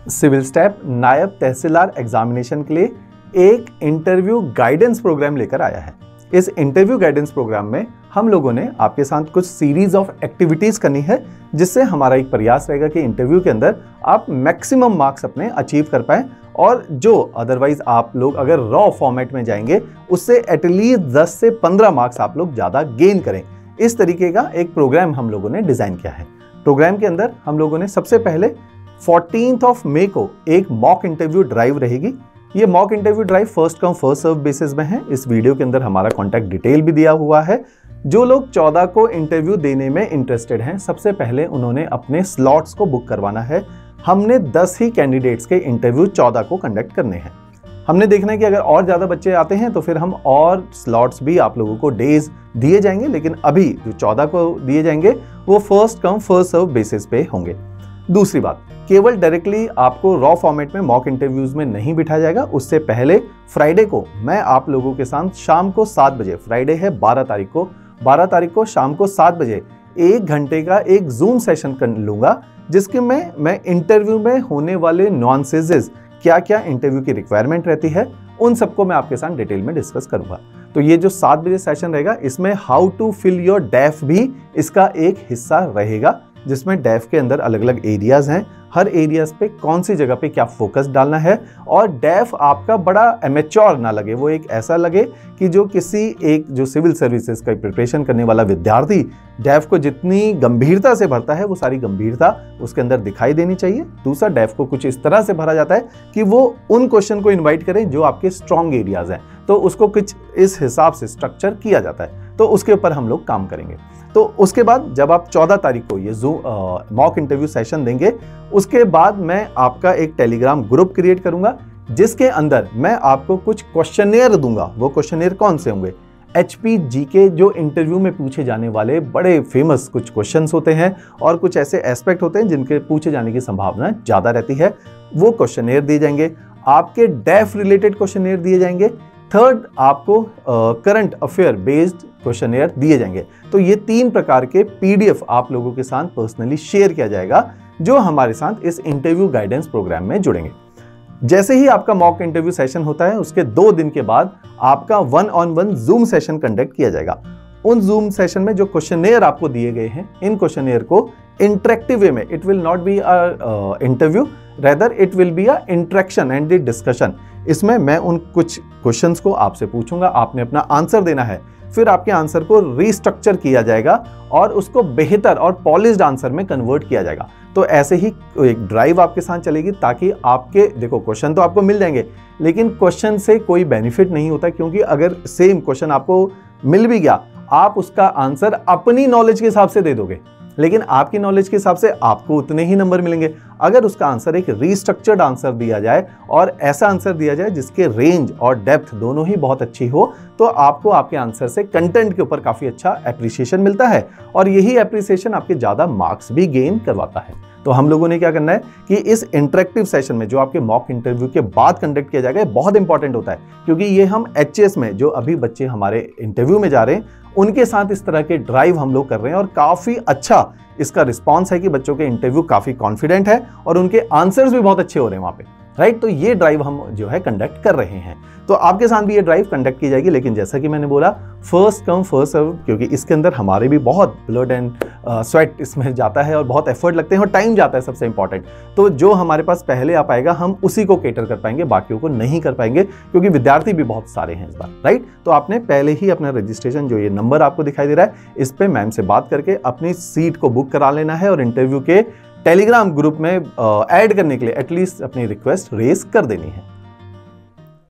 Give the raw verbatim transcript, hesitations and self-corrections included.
Civil step नायब तहसीलदार examination के लिए एक इंटरव्यू गाइडेंस प्रोग्राम लेकर आया है। इस इंटरव्यू गाइडेंस प्रोग्राम में हम लोगों ने आपके साथ कुछ सीरीज ऑफ एक्टिविटीज करनी है, जिससे हमारा एक प्रयास रहेगा कि इंटरव्यू के अंदर आप मैक्सिमम मार्क्स अपने अचीव कर पाएं और जो अदरवाइज आप लोग अगर रॉ फॉर्मेट में जाएंगे उससे एटलीस्ट दस से पंद्रह मार्क्स आप लोग ज़्यादा गेन करें। इस तरीके का एक प्रोग्राम हम लोगों ने डिज़ाइन किया है। प्रोग्राम के अंदर हम लोगों ने सबसे पहले फोर्टीन्थ ऑफ मई को एक मॉक इंटरव्यू ड्राइव रहेगी। ये mock interview drive first come first serve basis में है। इस वीडियो के अंदर हमारा कॉन्टैक्ट डिटेल भी दिया हुआ है। जो लोग चौदह को इंटरव्यू देने में इंटरेस्टेड हैं, सबसे पहले उन्होंने अपने स्लॉट्स को बुक करवाना है। हमने दस ही कैंडिडेट्स के इंटरव्यू चौदह को कंडक्ट करने हैं। हमने देखना है कि अगर और ज़्यादा बच्चे आते हैं तो फिर हम और स्लॉट्स भी आप लोगों को डेज दिए जाएंगे, लेकिन अभी जो चौदह को दिए जाएंगे वो first come first serve basis पे होंगे। दूसरी बात, केवल डायरेक्टली आपको रॉ फॉर्मेट में मॉक इंटरव्यूज में नहीं बिठाया जाएगा। उससे पहले फ्राइडे को मैं आप लोगों के साथ शाम को सात बजे, फ्राइडे है बारह तारीख को, बारह तारीख को शाम को सात बजे एक घंटे का एक जूम सेशन कर लूंगा, जिसके में मैं इंटरव्यू में होने वाले नुआंसेस, क्या क्या इंटरव्यू की रिक्वायरमेंट रहती है, उन सबको मैं आपके साथ डिटेल में डिस्कस करूंगा। तो ये जो सात बजे सेशन रहेगा, इसमें how to fill your DAF भी इसका एक हिस्सा रहेगा, जिसमें डेफ के अंदर अलग अलग एरियाज हैं। हर एरियाज पे कौन सी जगह पे क्या फोकस डालना है और डेफ आपका बड़ा एमेच्योर ना लगे, वो एक ऐसा लगे कि जो किसी एक जो सिविल सर्विसेज का प्रिपरेशन करने वाला विद्यार्थी डेफ को जितनी गंभीरता से भरता है वो सारी गंभीरता उसके अंदर दिखाई देनी चाहिए। दूसरा, डेफ को कुछ इस तरह से भरा जाता है कि वो उन क्वेश्चन को इन्वाइट करें जो आपके स्ट्रॉन्ग एरियाज हैं, तो उसको कुछ इस हिसाब से स्ट्रक्चर किया जाता है। तो उसके ऊपर हम लोग काम करेंगे। तो उसके बाद जब आप चौदह तारीख को ये जो मॉक इंटरव्यू सेशन देंगे, उसके बाद मैं आपका एक टेलीग्राम ग्रुप क्रिएट करूंगा, जिसके अंदर मैं आपको कुछ क्वेश्चनेयर दूंगा। वो क्वेश्चनेयर कौन से होंगे? एचपी जीके जो इंटरव्यू में पूछे जाने वाले बड़े फेमस कुछ क्वेश्चंस होते हैं और कुछ ऐसे एस्पेक्ट होते हैं जिनके पूछे जाने की संभावना ज़्यादा रहती है, वो क्वेश्चनेयर दिए जाएंगे। आपके डेफ रिलेटेड क्वेश्चनेयर दिए जाएंगे। थर्ड, आपको करंट अफेयर बेस्ड क्वेश्चनेयर दिए जाएंगे। तो ये तीन प्रकार के पीडीएफ आप लोगों के साथ पर्सनली शेयर किया जाएगा, जो हमारे साथ इस इंटरव्यू गाइडेंस प्रोग्राम में जुड़ेंगे। जैसे ही आपका मॉक इंटरव्यू सेशन होता है, उसके दो दिन के बाद आपका one on one Zoom session conduct किया जाएगा। उन जूम सेशन में जो क्वेश्चनेयर आपको दिए गए हैं, इन क्वेश्चनेयर को इंटरेक्टिव वे में, it will not be a interview, rather it will be a interaction and the discussion. इसमें मैं उन कुछ क्वेश्चंस को आपसे पूछूंगा, आपने अपना आंसर देना है, फिर आपके आंसर को रीस्ट्रक्चर किया जाएगा और उसको बेहतर और पॉलिश्ड आंसर में कन्वर्ट किया जाएगा। तो ऐसे ही एक ड्राइव आपके साथ चलेगी, ताकि आपके देखो क्वेश्चन तो आपको मिल जाएंगे, लेकिन क्वेश्चन से कोई बेनिफिट नहीं होता, क्योंकि अगर सेम क्वेश्चन आपको मिल भी गया, आप उसका आंसर अपनी नॉलेज के हिसाब से दे दोगे, लेकिन आपकी नॉलेज के हिसाब से आपको उतने ही नंबर मिलेंगे। अगर उसका आंसर एक रीस्ट्रक्चर्ड आंसर दिया जाए और ऐसा आंसर दिया जाए जिसके रेंज और डेप्थ दोनों ही बहुत अच्छी हो, तो आपको आपके आंसर से कंटेंट के ऊपर काफ़ी अच्छा एप्रिसिएशन मिलता है और यही एप्रिसिएशन आपके ज़्यादा मार्क्स भी गेन करवाता है। तो हम लोगों ने क्या करना है कि इस इंटरेक्टिव सेशन में जो आपके मॉक इंटरव्यू के बाद कंडक्ट किया जाएगा, बहुत इंपॉर्टेंट होता है, क्योंकि ये हम एचएस में जो अभी बच्चे हमारे इंटरव्यू में जा रहे हैं, उनके साथ इस तरह के ड्राइव हम लोग कर रहे हैं और काफ़ी अच्छा इसका रिस्पॉन्स है कि बच्चों के इंटरव्यू काफ़ी कॉन्फिडेंट है और उनके आंसर्स भी बहुत अच्छे हो रहे हैं वहाँ पे, राइट। तो ये ड्राइव हम जो है कंडक्ट कर रहे हैं। तो आपके साथ भी ये ड्राइव कंडक्ट की जाएगी, लेकिन जैसा कि मैंने बोला, फर्स्ट कम फर्स्ट सर्व, क्योंकि इसके अंदर हमारे भी बहुत ब्लड एंड स्वेट इसमें जाता है और बहुत एफर्ट लगते हैं और टाइम जाता है, सबसे इंपॉर्टेंट। तो जो हमारे पास पहले आ पाएगा हम उसी को केटर कर पाएंगे, बाकियों को नहीं कर पाएंगे, क्योंकि विद्यार्थी भी बहुत सारे हैं इस बार, राइट। तो आपने पहले ही अपना रजिस्ट्रेशन, जो ये नंबर आपको दिखाई दे रहा है, इस पर मैम से बात करके अपनी सीट को बुक करा लेना है और इंटरव्यू के टेलीग्राम ग्रुप में ऐड करने के लिए एटलीस्ट अपनी रिक्वेस्ट रेज कर देनी है।